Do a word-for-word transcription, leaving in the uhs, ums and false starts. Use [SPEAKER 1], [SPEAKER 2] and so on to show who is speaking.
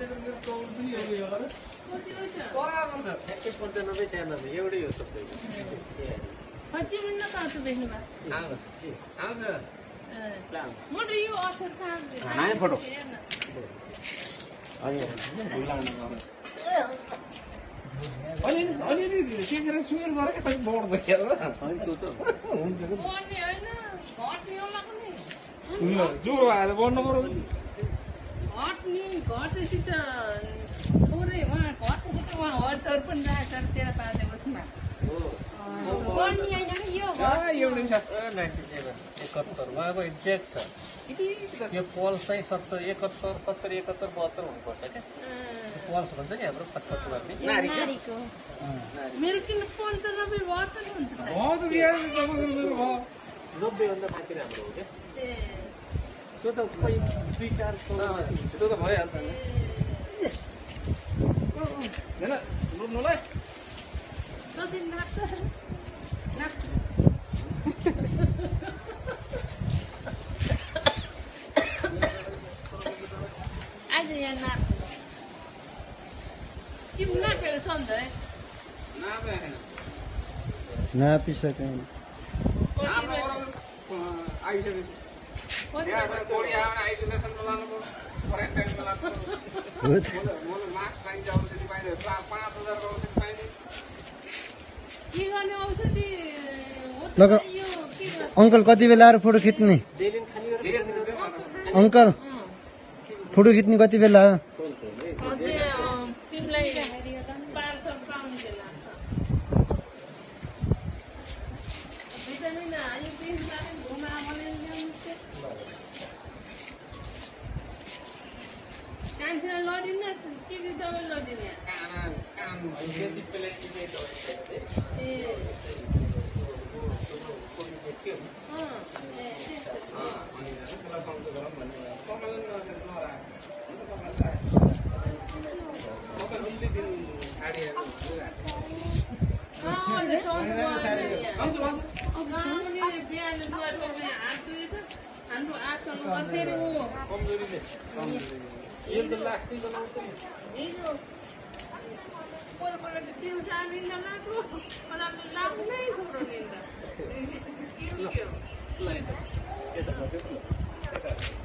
[SPEAKER 1] काटेर मेरो कौल पनि एउटै हो र बराबर छ
[SPEAKER 2] ठ्याक्कै पर्दैन भाइ त्यहाँ नभए एउटै हो सबैको
[SPEAKER 3] कति मिनट काट्छु देख्नु भा
[SPEAKER 2] आउँछ के
[SPEAKER 1] आउँछ
[SPEAKER 2] प्लान
[SPEAKER 3] मोटर यो अक्षर कहाँ
[SPEAKER 2] हाय फोटो
[SPEAKER 1] अनि अनि अनि के गरेर सुमेर गरेर कति बढ्छ खेल
[SPEAKER 2] होइन त्यो त
[SPEAKER 1] हुन्छ
[SPEAKER 3] बढ्ने होइन घट्ने होला पनि
[SPEAKER 1] ल जोरो आएर बढ्नु पर्यो
[SPEAKER 3] घट्ने घटेपछि त थोरै उहाँ घटेपछि त उहाँ हरचर पनि राखेको छ तेह्र पाँच बजीमा बढ्ने होइन कि यो
[SPEAKER 1] एउटै छ
[SPEAKER 2] नाइन्टी सेभेन एकहत्तर उहाँको एक्ज्याक्ट छ यो पल्स चाहिँ सत्तर एकहत्तर सत्तर एकहत्तर बहत्तर हुनुपर्छ क्या पल्स भन्छ नि हाम्रो खटखट गर्ने
[SPEAKER 3] नारीको मेरो किन पन्चानब्बे वर्ष नि हुन्छ
[SPEAKER 1] बहुत बिहार तपाईँको भयो
[SPEAKER 2] नब्बेभन्दा माथि राम्रो हो क्या
[SPEAKER 3] ए
[SPEAKER 2] त्यो त खोइ दुई चार
[SPEAKER 1] त्यो त भइहाल्छ होइन लुट्नुलाई
[SPEAKER 3] कति नाच्छ नाच्छ आज यहाँ नाच तिमी नाचेको छ नि त है
[SPEAKER 4] नापिसक्यो
[SPEAKER 1] आइसकेपछि आइसोलेसनमा लानु पर्यो क्वारेन्टाइनमा लानु पर्यो मास्क पाइन्छ औषधि पाइन्छ पाँच हजारको औषधि पाइने
[SPEAKER 3] के गर्ने औषधि
[SPEAKER 4] लग अङ्कल कति बेला आएर फोटो खिच्ने अङ्कल फोटो खिच्ने कति बेला
[SPEAKER 3] तिमीलाई बाह्र सौ पाउने बेला भिटामिन यो बिसबारे घुमा भने कान्छीलाई लडिने के के दबाई लडिने ए हाम्रो आसन फेरि हो
[SPEAKER 1] कमजोरीले यो त लास्टै गलाउँछ नि
[SPEAKER 3] परबाट त्यो जानिन लाग्यो मलाई लाग्नै छोरो निन्दा के के हो
[SPEAKER 2] ल यता